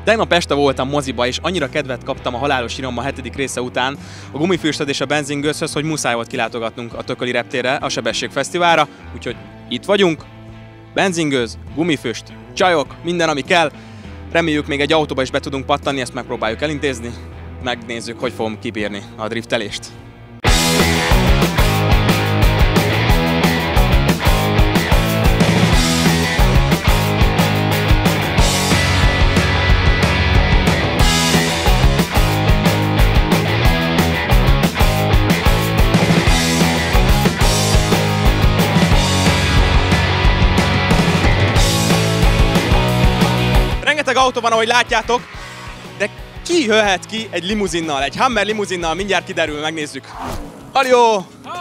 Tegnap este voltam moziba, és annyira kedvet kaptam a Halálos Iramma 7. része után a Gumifüsthöz és a Benzingőzhöz, hogy muszáj volt kilátogatnunk a Tököli reptérre, a Sebességfesztiválra, úgyhogy itt vagyunk. Benzingőz, Gumifüst, csajok, minden ami kell. Reméljük még egy autóba is be tudunk pattanni, ezt megpróbáljuk elintézni. Megnézzük, hogy fogom kibírni a driftelést. Rengeteg autó van, ahogy látjátok, de ki jöhet ki egy limuzinnal, egy Hummer limuzinnal, mindjárt kiderül, megnézzük. Halljó!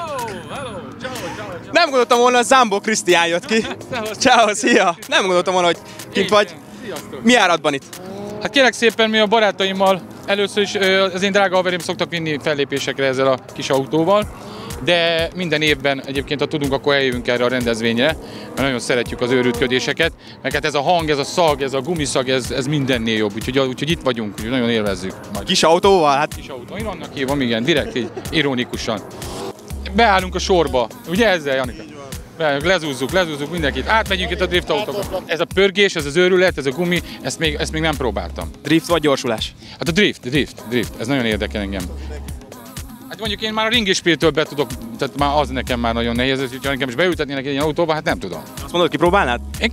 Nem gondoltam volna, hogy Zambó Krisztián jött ki. Ciao, szia! Nem gondoltam volna, hogy kint vagy. Mi áradban itt? Hát kérlek szépen, mi a barátaimmal először is az én drága haverim szoktak vinni fellépésekre ezzel a kis autóval, de minden évben egyébként, ha tudunk, akkor eljövünk erre a rendezvényre, mert nagyon szeretjük az őrültködéseket, meg hát ez a hang, ez a szag, ez a gumiszag, ez mindennél jobb, úgyhogy itt vagyunk, úgyhogy nagyon élvezzük. Kis autóval? Hát... Kis autó, én annak hívom, igen, direkt így, ironikusan. Beállunk a sorba, ugye ezzel, Janika? Lezúzzuk mindenkit, átmegyünk itt a drift autóba. Ez a pörgés, ez az őrület, ez a gumi, ezt még nem próbáltam. Drift vagy gyorsulás? Hát a drift, ez nagyon érdekel engem. Hát mondjuk én már a ringispírtől be tudok, tehát már az nekem már nagyon nehéz, hogyha nekem is beültetnének egy ilyen autóba, hát nem tudom. Azt mondod, kipróbálnád? Én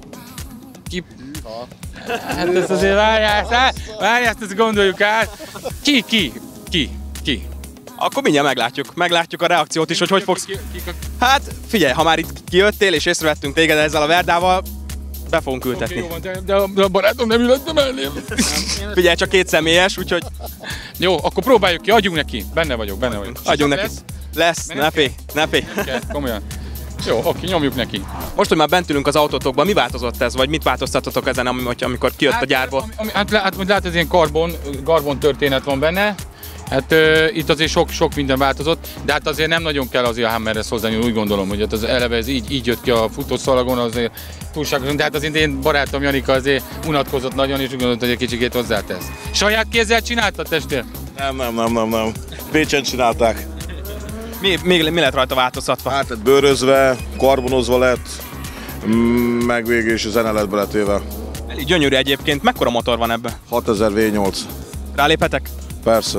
Hát ezt azért várjál, ezt gondoljuk át. Ki? Akkor mindjárt meglátjuk a reakciót is, hogy fogsz... Hát figyelj, ha már itt kijöttél és észrevettünk téged ezzel a Verdával, be fogunk ültetni. Okay, de a barátom nem ülettem elném. Figyelj, csak 2 személyes, úgyhogy... Jó, akkor próbáljuk ki, adjunk neki. Benne vagyok. Adjunk neki. Lesz, ne félj. Komolyan. Jó, oké, nyomjuk neki. Most, hogy már bent ülünk az autótokban, mi változott ez, vagy mit változtatotok ezen, amikor kijött a gyárból? Hát látod, ez ilyen karbon történet van benne. Hát itt azért sok minden változott, de hát azért nem nagyon kell azért a Hummerhez hozzányúlni, úgy gondolom, hogy az eleve ez így jött ki a futószalagon, azért túlságosan, de hát az én barátom Janika azért unatkozott nagyon, és úgy gondolt, hogy egy kicsikét hozzátesz. Saját kézzel csináltad, testvér? Nem. Pécsen csinálták. Mi lett rajta változtatva? Hát lett bőrözve, karbonozva lett, meg végül is a zene lett beletéve. Elég gyönyörű egyébként, mekkora motor van ebben? 6000 V8. Ráléphetek? Persze.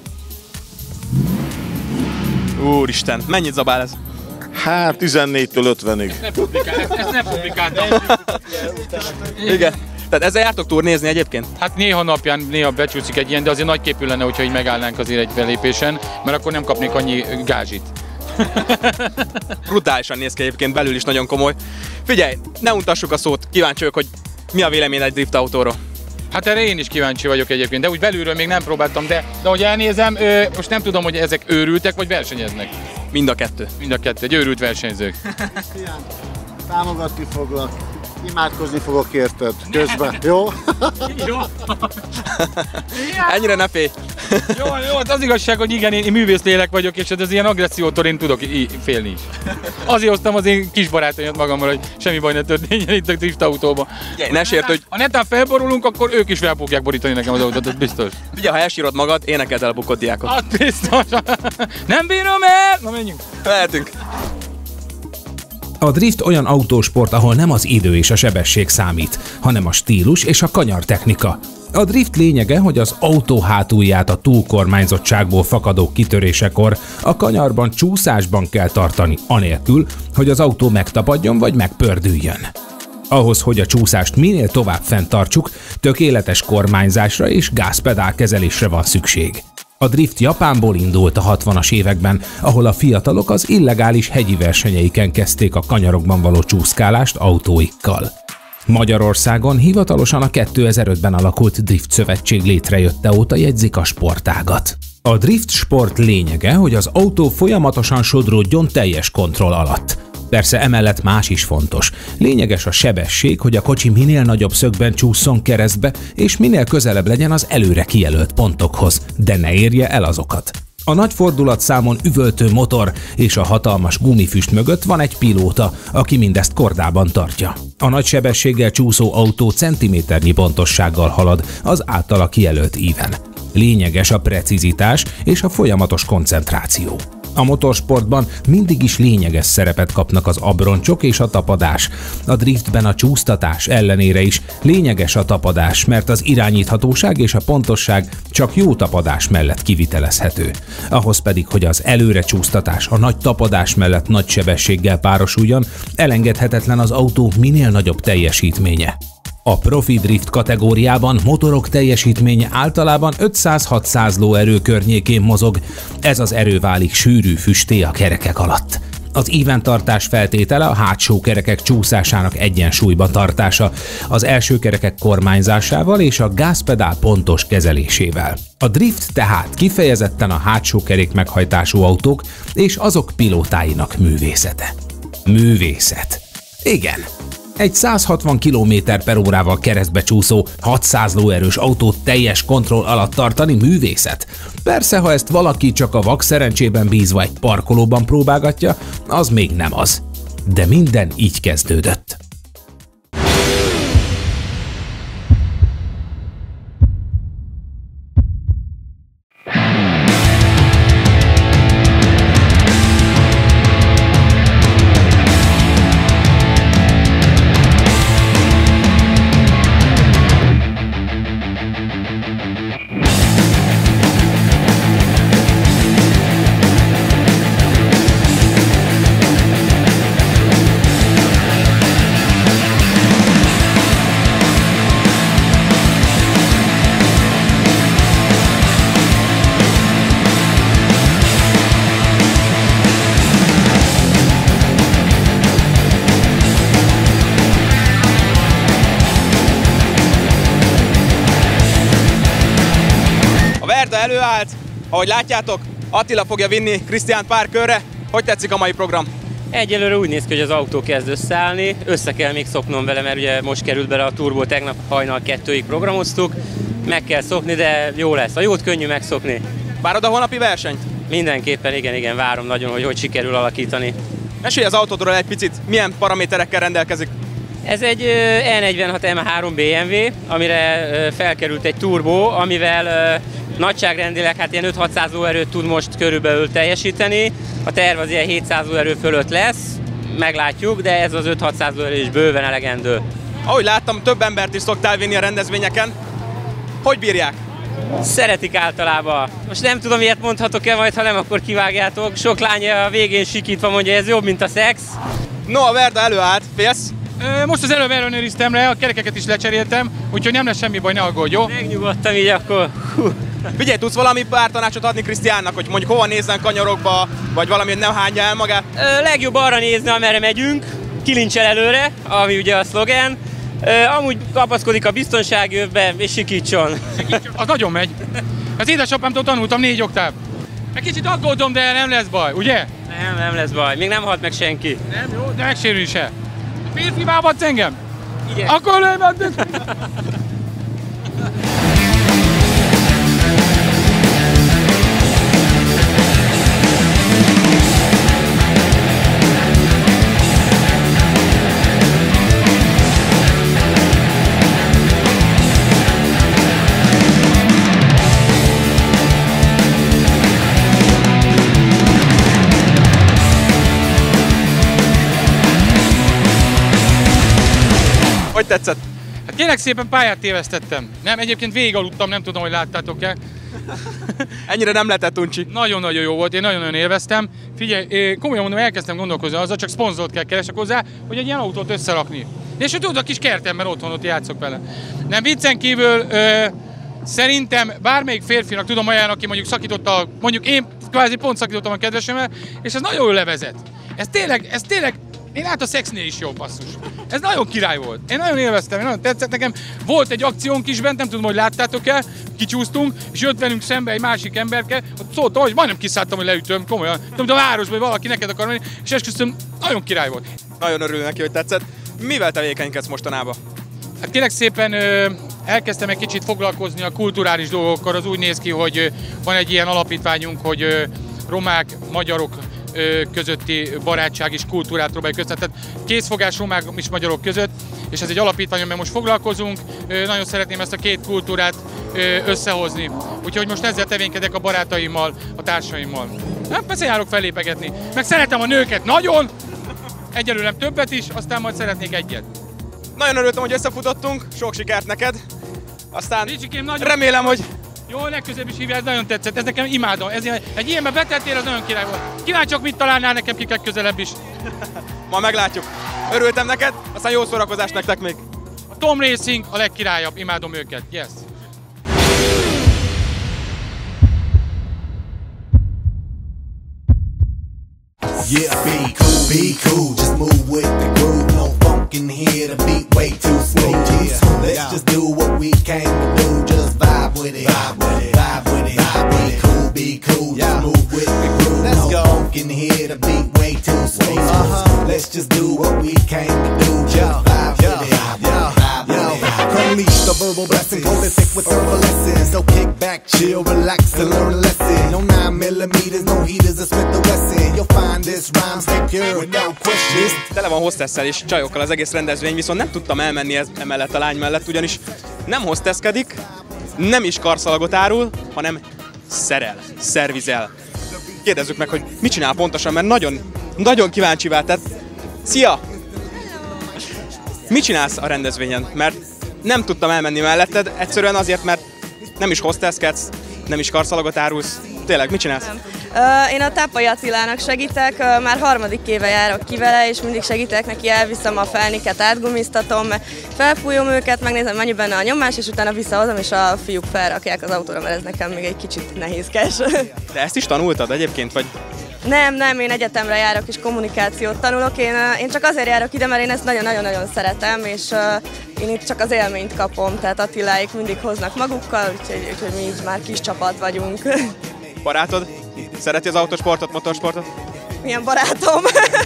Úristen, mennyit zabál ez? Hát 14-től 50-ig. Ezt nem publikáltam. Igen. Tehát ezzel jártok turnézni egyébként? Hát néha becsúszik egy ilyen, de azért nagyképű lenne, hogyha így megállnánk azért egy belépésen, mert akkor nem kapnék annyi gázsit. Brutálisan néz ki egyébként, belül is nagyon komoly. Figyelj, ne untassuk a szót, kíváncsi vagyok, hogy mi a vélemény egy drift autóról. Hát erre én is kíváncsi vagyok egyébként, de úgy belülről még nem próbáltam, de ahogy elnézem, most nem tudom, hogy ezek őrültek vagy versenyeznek. Mind a kettő. Mind a kettő, egy őrült versenyzők. Krisztián, támogatni foglak, imádkozni fogok érted közben, jó? Jó. Ennyire ne félj. Jó, az igazság, hogy igen, én művészlélek vagyok, és az ilyen agressziótól én tudok félni is. Azért hoztam az én kis barátaimat magammal, hogy semmi baj ne történjen itt a drift autóba. Ne sért, hogy... Ha netán felborulunk, akkor ők is fel fogják borítani nekem az autót, ez biztos. Ugye, ha elsírod magad, énekeld el a bukott diákot. Hát biztos. Nem bírom el! Na menjünk. Mehetünk. A drift olyan autósport, ahol nem az idő és a sebesség számít, hanem a stílus és a kanyartechnika. A drift lényege, hogy az autó hátulját a túlkormányzottságból fakadó kitörésekor a kanyarban csúszásban kell tartani, anélkül, hogy az autó megtapadjon vagy megpördüljön. Ahhoz, hogy a csúszást minél tovább fenntartsuk, tökéletes kormányzásra és gázpedál kezelésre van szükség. A drift Japánból indult a 60-as években, ahol a fiatalok az illegális hegyi versenyeiken kezdték a kanyarokban való csúszkálást autóikkal. Magyarországon hivatalosan a 2005-ben alakult Drift Szövetség létrejötte óta jegyzik a sportágat. A drift sport lényege, hogy az autó folyamatosan sodródjon teljes kontroll alatt. Persze emellett más is fontos. Lényeges a sebesség, hogy a kocsi minél nagyobb szögben csúszson keresztbe, és minél közelebb legyen az előre kijelölt pontokhoz, de ne érje el azokat. A nagy fordulatszámon üvöltő motor és a hatalmas gumifüst mögött van egy pilóta, aki mindezt kordában tartja. A nagy sebességgel csúszó autó centiméternyi pontossággal halad az általa kijelölt íven. Lényeges a precizitás és a folyamatos koncentráció. A motorsportban mindig is lényeges szerepet kapnak az abroncsok és a tapadás. A driftben a csúsztatás ellenére is lényeges a tapadás, mert az irányíthatóság és a pontosság csak jó tapadás mellett kivitelezhető. Ahhoz pedig, hogy az előre csúsztatás a nagy tapadás mellett nagy sebességgel párosuljon, elengedhetetlen az autó minél nagyobb teljesítménye. A profi drift kategóriában motorok teljesítménye általában 500-600 lóerő környékén mozog, ez az erő válik sűrű füsté a kerekek alatt. Az íventartás feltétele a hátsó kerekek csúszásának egyensúlyban tartása, az első kerekek kormányzásával és a gázpedál pontos kezelésével. A drift tehát kifejezetten a hátsó kerék meghajtású autók és azok pilótáinak művészete. Művészet. Igen. Egy 160 km/h keresztbe csúszó, 600 lóerős autót teljes kontroll alatt tartani művészet. Persze, ha ezt valaki csak a vak szerencsében bízva egy parkolóban próbálgatja, az még nem az. De minden így kezdődött. Előállt, ahogy látjátok, Attila fogja vinni Krisztiánt pár körre. Hogy tetszik a mai program? Egyelőre úgy néz ki, hogy az autó kezd összeállni, össze kell még szoknom vele, mert ugye most került bele a turbo, tegnap hajnal 2-ig programoztuk, meg kell szokni, de jó lesz, a jót könnyű megszokni. Várod a holnapi versenyt? Mindenképpen, igen, várom nagyon, hogy sikerül alakítani. Mesélj az autódról egy picit, milyen paraméterekkel rendelkezik? Ez egy E46 M3 BMW, amire felkerült egy turbo, amivel nagyságrendileg hát ilyen 5-600 lóerőt tud most körülbelül teljesíteni. A terv az ilyen 700 lóerő fölött lesz, meglátjuk, de ez az 5-600 lóerő is bőven elegendő. Ahogy láttam, több embert is szoktál vinni a rendezvényeken. Hogy bírják? Szeretik általában. Most nem tudom, ilyet mondhatok-e majd, ha nem, akkor kivágjátok. Sok lány a végén sikítva mondja, ez jobb, mint a szex. No, a Verda előállt, félsz? Most az előbb ellenőriztem le, a kerekeket is lecseréltem, úgyhogy nem lesz semmi baj, ne aggódj, jó? Megnyugodtam így akkor. Figyelj, tudsz valami pár tanácsot adni Krisztiánnak, hogy mondjuk hova nézzen kanyarokba, vagy valami, hogy nem hányja el magát? Legjobb arra nézni, amerre megyünk, kilincsel előre, ami ugye a szlogen. Amúgy kapaszkodik a biztonságövbe, és sikítson. Az nagyon megy. Az édesapámtól tanultam 4 oktáv. Egy kicsit aggódom, de nem lesz baj, ugye? Nem lesz baj, még nem halt meg senki. Nem, jó, de megsérül se. Férfi bábadsz engem? Igen. Akkor lőd. Hogy tetszett? Hát kérlek szépen pályát tévesztettem. Nem, egyébként végig aludtam, nem tudom, hogy láttátok-e. Ennyire nem lehetett uncsi. Nagyon-nagyon jó volt, én nagyon-nagyon élveztem. Figyelj, komolyan mondom, elkezdtem gondolkozni azzal, csak szponzort kell keresek hozzá, hogy egy ilyen autót összerakni. És hogy tudod, a kis kertemben otthon ott játszok vele. Nem, viccen kívül szerintem bármelyik férfinak tudom ajánlani, aki mondjuk szakította, mondjuk én kvázi pont szakítottam a kedvesemmel, és ez nagyon jól levezet. Ez tényleg, én a szexnél is jó, basszus. Ez nagyon király volt. Én nagyon élveztem, én nagyon tetszett nekem. Volt egy akciónk is bent, nem tudom, hogy láttátok-e, kicsúsztunk, és jött velünk szembe egy másik emberke, ott szóltam, hogy majdnem kiszálltam, hogy leütöm, komolyan. Nem tudom, a városban, hogy valaki neked akar menni, és esküszöm, nagyon király volt. Nagyon örül neki, hogy tetszett. Mivel tevékenykedsz mostanában? Hát kérlek szépen, elkezdtem egy kicsit foglalkozni a kulturális dolgokkal. Az úgy néz ki, hogy van egy ilyen alapítványunk, hogy romák, magyarok közötti barátság és kultúrát próbáljuk össze. Tehát készfogás romák és magyarok között, és ez egy alapítvány, amiben most foglalkozunk. Nagyon szeretném ezt a két kultúrát összehozni. Úgyhogy most ezzel tevékedek a barátaimmal, a társaimmal. Hát persze járok fellépegetni. Meg szeretem a nőket nagyon, egyelőre többet is, aztán majd szeretnék egyet. Nagyon örültem, hogy összefutottunk, sok sikert neked. Aztán Ricsikém, nagyon remélem, hogy... Jó, legközelebb is hívja, ez nagyon tetszett, ez nekem imádom. Egy ilyenbe betettél, az nagyon király volt. Kíváncsiak, mit találnál nekem kik legközelebb is. Ma meglátjuk. Örültem neked, aztán jó szórakozást nektek még. A Tom Racing a legkirályabb, imádom őket, yes. Yeah, be cool, just move with the groove. No funk in here, the beat way too smooth. Yeah, let's just do what we came to do. Just vibe with it, vibe with it, vibe with it. Be cool, just move with the groove. Let's go. No funk in here, the beat way too smooth. Let's just do what we came to do. Just vibe with it, vibe with it. Unleash the verbal blessing, prolific with herbal lessons. So kick back, chill, relax, and learn a lesson. No 9mm, no heaters, a Smith & Wesson. You'll find this rhyme secure with no questions. Tele van hostesszel és csajokkal az egész rendezvény, viszont nem tudtam elmenni emellett a lány mellett, ugyanis nem hostesskedik, nem is karszalagot árul, hanem szerel, szervizel. Kérdezzük meg, hogy mit csinál pontosan, mert nagyon kíváncsivá tett. Szia! Mit csinálsz a rendezvényen? Mert nem tudtam elmenni melletted, egyszerűen azért, mert nem is hostesskedsz, nem is karszalagot árulsz. Tényleg, mit csinálsz? Én a Tápai Attilának segítek, már 3. éve járok ki vele, és mindig segítek neki, elviszem a felniket, átgumiztatom, felfújom őket, megnézem, mennyi benne a nyomás, és utána visszahozom, és a fiúk felrakják az autóra, mert ez nekem még egy kicsit nehézkes. De ezt is tanultad egyébként, vagy? Nem, én egyetemre járok és kommunikációt tanulok. Én csak azért járok ide, mert én ezt nagyon-nagyon szeretem, és én itt csak az élményt kapom, tehát Attiláik mindig hoznak magukkal, úgyhogy mi így már kis csapat vagyunk. Barátod? Szereti az autósportot, motorsportot? Milyen barátom?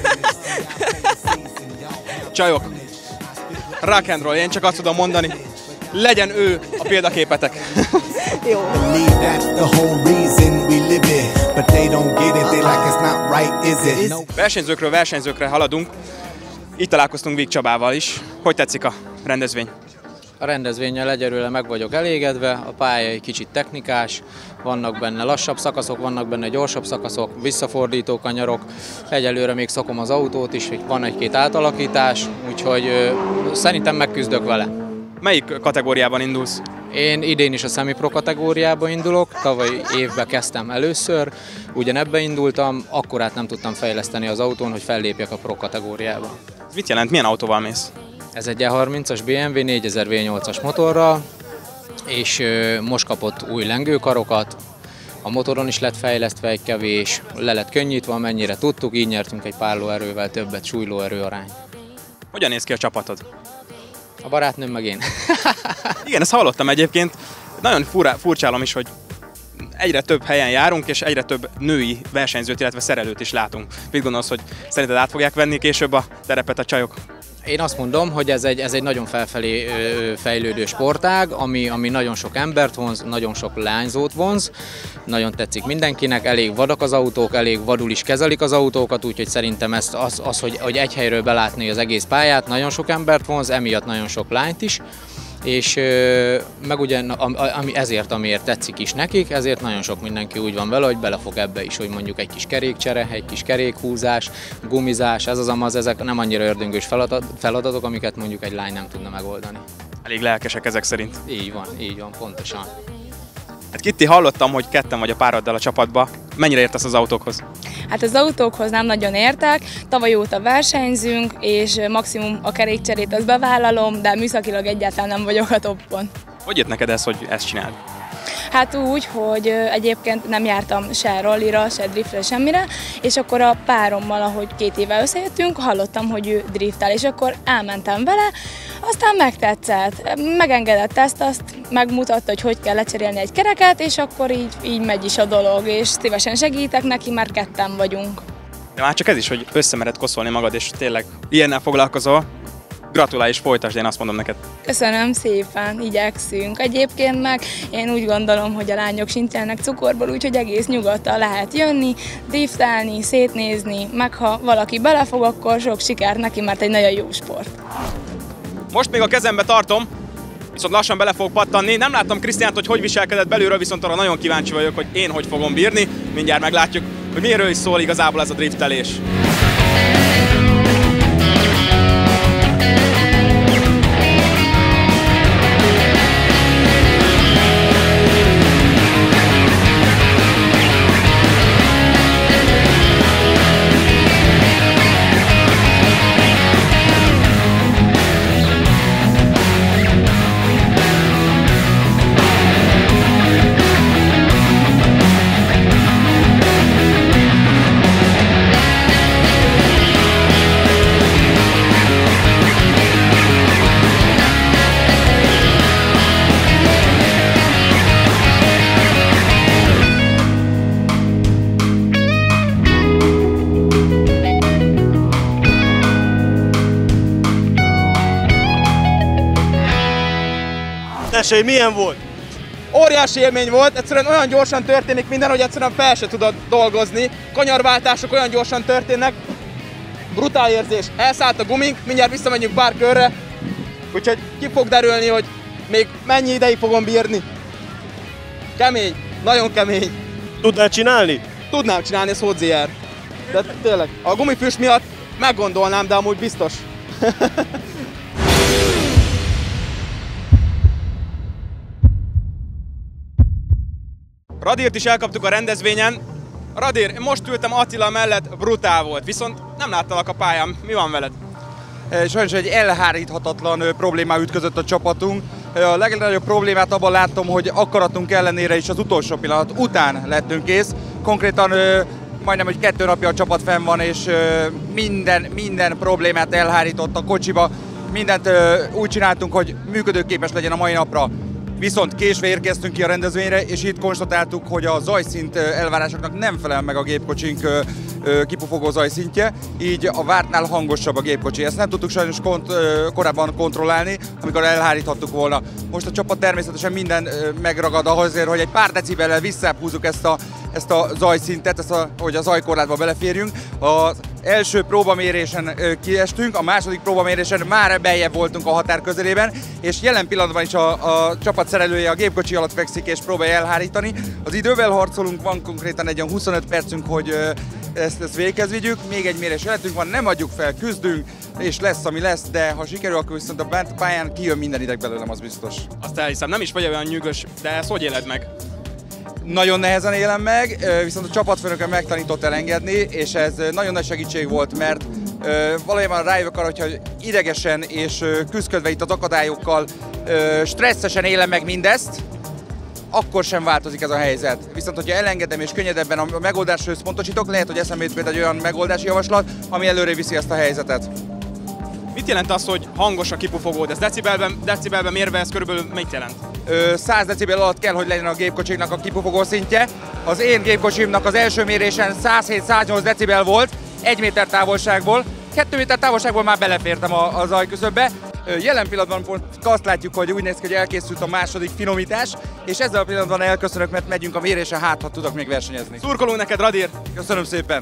Csajok, rock and roll, én csak azt tudom mondani, legyen ő a példaképetek. Jó. Versenyzőkre haladunk. Itt találkoztunk Víg Csabával is. Hogy tetszik a rendezvény? A rendezvénnyel egyelőre meg vagyok elégedve, a pálya egy kicsit technikás, vannak benne lassabb szakaszok, vannak benne gyorsabb szakaszok, visszafordító kanyarok, egyelőre még szokom az autót is, van egy-két átalakítás, úgyhogy szerintem megküzdök vele. Melyik kategóriában indulsz? Én idén is a semi-pro kategóriába indulok, tavaly évben kezdtem először, ugyanebben indultam, akkorát nem tudtam fejleszteni az autón, hogy fellépjek a pro kategóriába. Ez mit jelent? Milyen autóval mész? Ez egy E30-as BMW 4000 V8-as motorral, és most kapott új lengőkarokat, a motoron is lett fejlesztve egy kevés, le lett könnyítve, amennyire tudtuk, így nyertünk egy pár lóerővel többet, súlylóerő arány. Hogyan néz ki a csapatod? A barátnőm meg én. Igen, ezt hallottam egyébként. Nagyon furcsálom is, hogy egyre több helyen járunk, és egyre több női versenyzőt, illetve szerelőt is látunk. Mit gondolsz, hogy szerinted át fogják venni később a terepet a csajok? Én azt mondom, hogy ez egy nagyon felfelé fejlődő sportág, ami nagyon sok embert vonz, nagyon sok lányzót vonz, nagyon tetszik mindenkinek, elég vadak az autók, elég vadul is kezelik az autókat, úgyhogy szerintem hogy egy helyről belátni az egész pályát, nagyon sok embert vonz, emiatt nagyon sok lányt is, és meg ugye amiért tetszik is nekik, ezért nagyon sok mindenki úgy van vele, hogy belefog ebbe is, hogy mondjuk egy kis kerékcsere, egy kis kerékhúzás, gumizás, ezek nem annyira ördöngős feladatok, amiket mondjuk egy lány nem tudna megoldani. Elég lelkesek ezek szerint. Így van, pontosan. Hát Kitti, hallottam, hogy ketten vagy a pároddal a csapatba. Mennyire értesz az autókhoz? Hát az autókhoz nem nagyon értek, tavaly óta versenyzünk, és maximum a kerékcserét azt bevállalom, de műszakilag egyáltalán nem vagyok a toppon. Hogy jött neked ez, hogy ezt csináld? Hát úgy, hogy egyébként nem jártam se rallira, se driftre, semmire, és akkor a párommal, ahogy 2 éve összejöttünk, hallottam, hogy ő driftel, és akkor elmentem vele, aztán megtetszett, megengedett azt megmutatta, hogy kell lecserélni egy kereket, és akkor így megy is a dolog, és szívesen segítek neki, már ketten vagyunk. De már csak ez is, hogy összemered koszolni magad, és tényleg ilyennel foglalkozol. Gratulálj és folytasd, én azt mondom neked. Köszönöm szépen, igyekszünk. Egyébként meg én úgy gondolom, hogy a lányok sincsenek cukorból, úgyhogy egész nyugodtan lehet jönni, driftálni, szétnézni, meg ha valaki belefog, akkor sok sikert neki, mert egy nagyon jó sport. Most még a kezembe tartom, viszont lassan bele fogok pattanni. Nem láttam Krisztiánt, hogy viselkedett belülről, viszont arra nagyon kíváncsi vagyok, hogy én hogy fogom bírni. Mindjárt meglátjuk, hogy miről is szól igazából ez a driftelés. Tessék, milyen volt? Óriási élmény volt, egyszerűen olyan gyorsan történik minden, hogy egyszerűen fel se tudod dolgozni. Kanyarváltások olyan gyorsan történnek. Brutál érzés, elszállt a gumink, mindjárt visszamegyünk pár körre. Úgyhogy ki fog derülni, hogy még mennyi ideig fogom bírni. Kemény, nagyon kemény. Tudnád csinálni? Tudnám csinálni, ez hozzá. De tényleg, a gumifüst miatt meggondolnám, de amúgy biztos. Radírt is elkaptuk a rendezvényen. Radír, most ültem Attila mellett, brutál volt, viszont nem láttalak a pályán. Mi van veled? Sajnos egy elháríthatatlan problémá ütközött a csapatunk. A legnagyobb problémát abban láttam, hogy akaratunk ellenére is az utolsó pillanat után lettünk kész. Konkrétan majdnem, hogy 2 napja a csapat fenn van, és minden problémát elhárított a kocsiba. Mindent úgy csináltunk, hogy működőképes legyen a mai napra. Viszont késve érkeztünk ki a rendezvényre, és itt konstatáltuk, hogy a zajszint elvárásoknak nem felel meg a gépkocsink kipufogó zajszintje, így a vártnál hangosabb a gépkocsi. Ezt nem tudtuk sajnos korábban kontrollálni, amikor elháríthattuk volna. Most a csapat természetesen minden megragad azért, hogy egy pár decibellel visszahúzzuk ezt a zajszintet, hogy a zajkorlátba beleférjünk. Az első próbamérésen kiestünk, a második próbamérésen már beljebb voltunk a határ közelében, és jelen pillanatban is a csapat szerelője a gépkocsi alatt fekszik és próbálja elhárítani. Az idővel harcolunk, van konkrétan egy 25 percünk, hogy ezt véghez vigyük. Még egy mérés életünk van, nem adjuk fel, küzdünk, és lesz, ami lesz, de ha sikerül, akkor viszont a pályán kijön minden ideg belőlem, az biztos. Azt elhiszem, nem is vagy olyan nyűgös, de ezt hogy éled meg? Nagyon nehezen élem meg, viszont a csapatfőnökön megtanított elengedni, és ez nagyon nagy segítség volt, mert valójában rájövök arra, hogyha idegesen és küzdködve itt az akadályokkal stresszesen élem meg mindezt, akkor sem változik ez a helyzet. Viszont, hogyha elengedem és könnyedebben a megoldásra összpontosítok, lehet, hogy eszembe jut például egy olyan megoldási javaslat, ami előre viszi ezt a helyzetet. Mit jelent az, hogy hangos a kipufogód? Ez decibelben mérve ez körülbelül mit jelent? 100 decibel alatt kell, hogy legyen a gépkocsiknak a kipufogó szintje. Az én gépkocsimnak az első mérésen 107-108 decibel volt, 1 méter távolságból. 2 méter távolságból már belefértem a zajküszöbbe. Jelen pillanatban pont azt látjuk, hogy úgy néz ki, hogy elkészült a második finomítás, és ezzel a pillanatban elköszönök, mert megyünk a mérésre, hát ha tudok még versenyezni. Szurkolunk neked, Radír! Köszönöm szépen!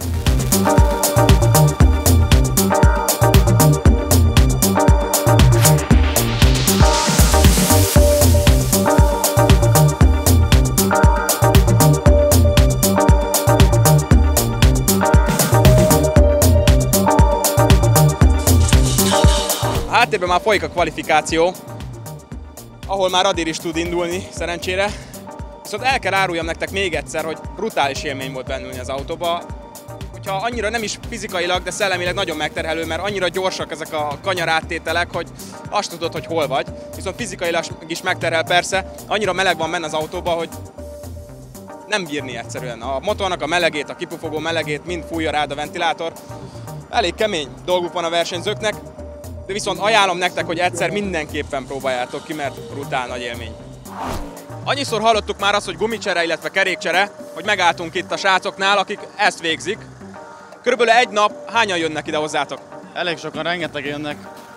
Háttérben már folyik a kvalifikáció, ahol már Radír is tud indulni, szerencsére. Viszont el kell áruljam nektek még egyszer, hogy brutális élmény volt bennülni az autóba. Hogyha annyira nem is fizikailag, de szellemileg nagyon megterhelő, mert annyira gyorsak ezek a kanyaráttételek, hogy azt tudod, hogy hol vagy. Viszont fizikailag is megterhel persze, annyira meleg van benne az autóba, hogy nem bírni egyszerűen. A motornak a melegét, a kipufogó melegét mind fújja rád a ventilátor. Elég kemény dolguk van a versenyzőknek. De viszont ajánlom nektek, hogy egyszer mindenképpen próbáljátok ki, mert brutál nagy élmény. Annyiszor hallottuk már azt, hogy gumicsere, illetve kerékcsere, hogy megálltunk itt a srácoknál, akik ezt végzik. Körülbelül egy nap hányan jönnek ide hozzátok? Elég sokan, rengeteg jönnek.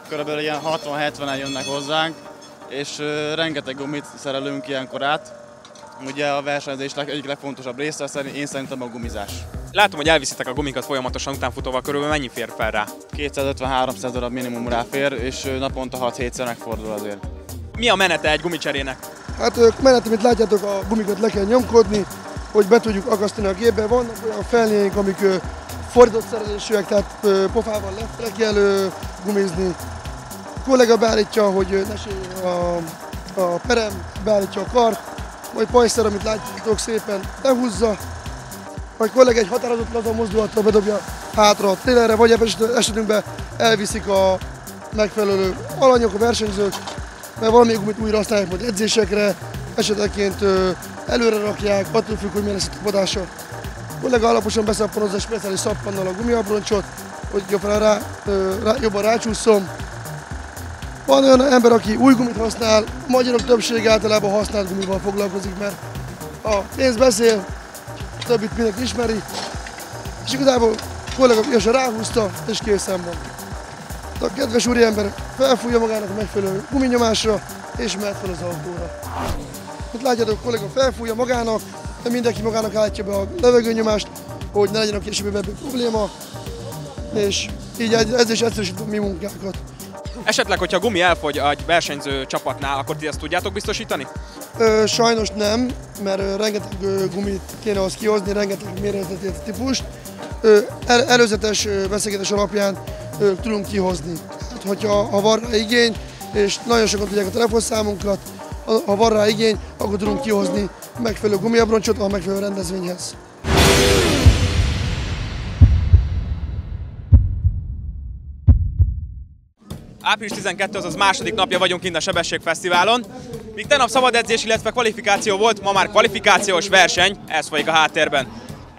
körülbelül ilyen 60-70-en jönnek hozzánk, és rengeteg gumit szerelünk ilyenkor át. Ugye a versenyzés egyik legfontosabb része én szerintem a gumizás. Látom, hogy elviszitek a gumikat folyamatosan utánfutóval, körülbelül mennyi fér fel rá? 250-300 darab minimum ráfér, és naponta 6-7-szer megfordul azért. Mi a menete egy gumicserének? Hát menet, amit látjátok, a gumikat le kell nyomkodni, hogy be tudjuk akasztani a gépbe. Vannak olyan felnyeink, amik fordított szerelésűek, tehát pofával le kell gumizni. A kollega beállítja, hogy ne sérüljön a perem, beállítja a kart, majd pajszer, amit látjátok, szépen lehúzza, majd kollega egy határozott laza mozdulattal bedobja hátra a trélerre, vagy ebben esetünkben elviszik a megfelelő alanyok, a versenyzők, mert valami gumit újra használják majd edzésekre, esetenként előre rakják, attól függ, hogy milyen lesz a tapadása. A kollega alaposan beszappanozza egy speciális szappannal a gumiabroncsot, hogy jobban rácsúszom. Van olyan ember, aki új gumit használ, a magyarok többsége általában használt gumival foglalkozik, mert a pénz beszél, a többit mindenki ismeri, és igazából a kollega gyorsan ráhúzta, és készen van. A kedves úriember felfújja magának a megfelelő guminyomásra, és mehet fel az autóra. Mint látjátok, a kollega felfújja magának, de mindenki magának állítja be a levegőnyomást, hogy ne legyen a későbbi probléma, és így ez is egyszerűsíti a mi munkákat. Esetleg, hogyha a gumi elfogy egy versenyző csapatnál, akkor ti ezt tudjátok biztosítani? Sajnos nem, mert rengeteg gumit kéne azt kihozni, rengeteg méretetét típust. Előzetes beszélgetés alapján tudunk kihozni. Hát, hogyha van rá igény, és nagyon sokan tudják a telefonszámunkat, ha van rá igény, akkor tudunk kihozni megfelelő gumiabroncsot a megfelelő rendezvényhez. Április 12, azaz második napja vagyunk kint a Sebességfesztiválon. Míg tegnap szabad edzés, illetve kvalifikáció volt, ma már kvalifikációs verseny, ez folyik a háttérben.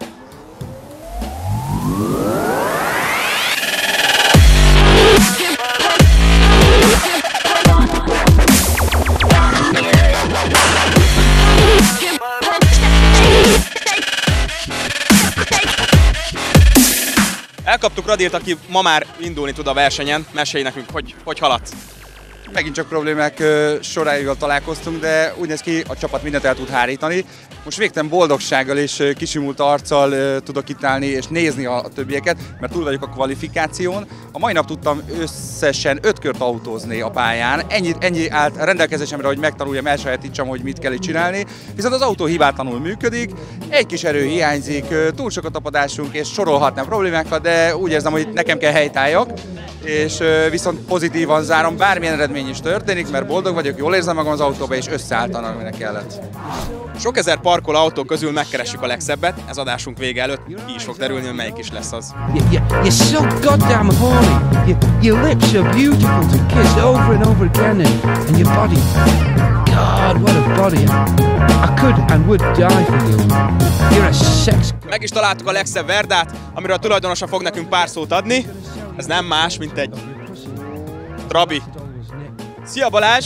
Elkaptuk Radilt, aki ma már indulni tud a versenyen. Mesélj nekünk, hogy haladsz. Megint csak problémák soráival találkoztunk, de úgy néz ki, a csapat mindent el tud hárítani. Most végtelen boldogsággal és kisimult arccal tudok itt állni és nézni a többieket, mert túl vagyok a kvalifikáción. A mai nap tudtam összesen 5 kört autózni a pályán. Ennyi állt rendelkezésemre, hogy megtanuljam, elsajátítsam, hogy mit kell itt csinálni. Viszont az autó hibátlanul működik, egy kis erő hiányzik, túl sok a tapadásunk, és sorolhatnám problémákat, de úgy érzem, hogy nekem kell helytálljak. És viszont pozitívan zárom, bármilyen eredmény is történik, mert boldog vagyok, jól érzem magam az autóba, és összeálltam, aminek kellett. Sok ezer parkoló autó közül megkeressük a legszebbet, ez adásunk vége előtt ki is fog derülni, hogy melyik is lesz az. You're so goddamn horny. Your lips are beautiful to kiss over and over again, and your body, God, what a body. I could and would die for you. You're a sex. Meg is találtuk a legszebb Verdát, amiről a tulajdonosa fog nekünk pár szót adni. Ez nem más, mint egy Trabi. Szia Balázs!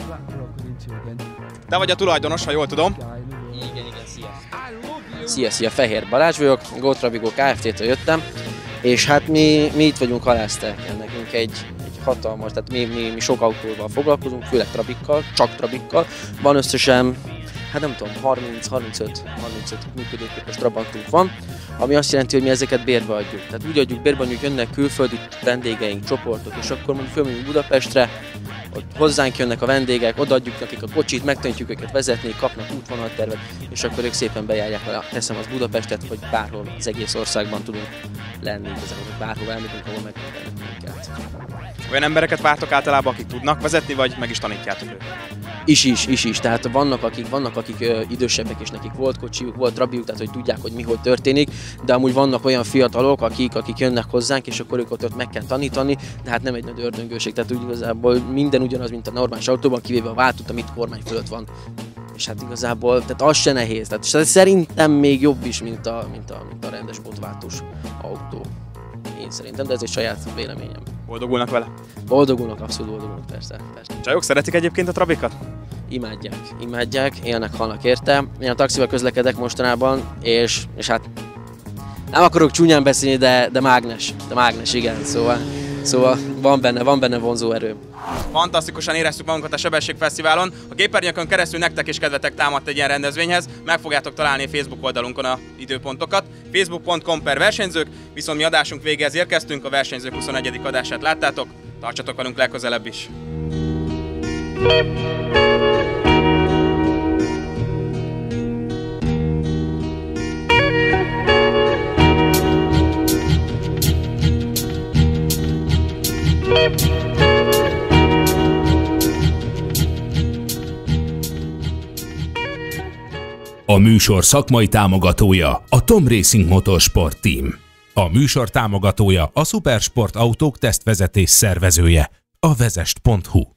Te vagy a tulajdonos, ha jól tudom. Igen, szia. Fehér Balázs vagyok, GoTrabigo Kft-től jöttem, és hát mi itt vagyunk Halásztelken, nekünk egy hatalmas, tehát mi sok autóval foglalkozunk, főleg Trabikkal, csak Trabikkal. Van összesen, hát nem tudom, 30-35 működőképes Trabantunk van, ami azt jelenti, hogy mi ezeket bérbe adjuk. Tehát úgy adjuk bérbe, hogy jönnek külföldi vendégeink, csoportok, és akkor mondjuk fölmegyünk Budapestre, ott hozzánk jönnek a vendégek, odaadjuk nekik a kocsit, megtanítjuk őket vezetni, kapnak útvonaltervet, és akkor ők szépen bejárják vele, teszem az Budapestet, hogy bárhol az egész országban tudunk lenni, igazából bárhol elmegyünk, ahol megmutatnak minket. Olyan embereket vártok általában, akik tudnak vezetni, vagy meg is tanítjátok őket? Is. Tehát vannak akik idősebbek, és nekik volt kocsijuk, volt trabiuk, tehát hogy tudják, hogy mi hogy történik, de amúgy vannak olyan fiatalok, akik jönnek hozzánk, és akkor őket meg kell tanítani, de hát nem egy nagy ördöngőség, tehát úgy igazából minden ugyanaz, mint a normális autóban, kivéve a váltót, amit kormány fölött van. És hát igazából, tehát az se nehéz, tehát szerintem még jobb is, mint a rendes botváltós autó. Én szerintem, de ez egy saját véleményem. Boldogulnak vele? Boldogulnak, abszolút boldogulnak, persze. Csajok szeretik egyébként a trabikat? Imádják, élnek, halnak érte. Én a taxival közlekedek mostanában, és hát nem akarok csúnyán beszélni, de mágnes, igen, szóval Szóval van benne vonzó erő. Fantasztikusan éreztük magunkat a Sebességfesztiválon. A képernyőkön keresztül nektek is kedvetek támadt egy ilyen rendezvényhez. Meg fogjátok találni a Facebook oldalunkon a időpontokat. facebook.com/versenyzők, viszont mi adásunk végéhez érkeztünk, a Versenyzők 21. adását láttátok. Tartsatok velünk legközelebb is! A műsor szakmai támogatója a Tom Racing Motorsport Team. A műsor támogatója a Supersport autók tesztvezetés szervezője, a vezest.hu.